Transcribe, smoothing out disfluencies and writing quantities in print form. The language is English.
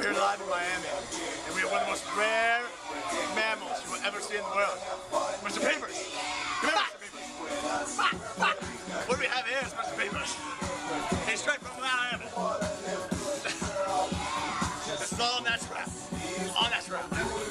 We're here live in Miami, and we have one of the most rare mammals you will ever see in the world. Mr. Peepers! Come here, Mr. Peepers! What do we have here is Mr. Peepers. He's straight from Miami. This is all natural. All natural.